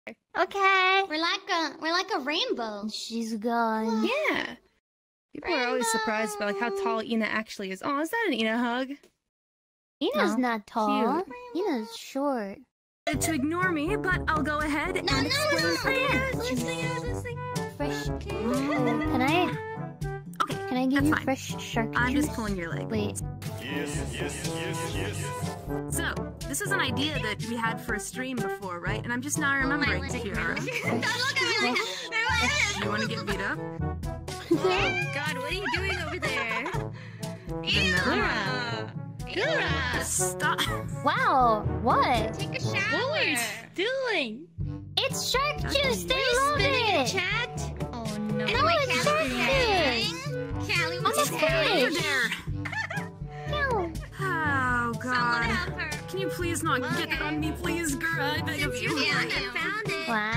Okay. We're like a rainbow. She's gone. Yeah. People are always surprised by like how tall Ina actually is. Oh, is that an Ina hug? Ina's not tall. Cute. Ina's short. To ignore me, but I'll go ahead and explain again. Fresh. Can I? Okay. Can I give you fine. fresh shark I'm juice? just pulling your leg. Wait. So, this is an idea that we had for a stream before, right? And I'm just now remembering, Kiara. You want to get beat up? God, what are you doing over there? Gura! Stop! Wow. What? Take a shower. What were you doing? It's shark juice. They love Spit it in it. chat? Oh no. No, it's shark juice. Callie, I'm what's a this Over fish. there! No. Oh, Someone God. help her. Can you please not get that on me, please, Gura? I beg of you. Yeah, I found it. Wow.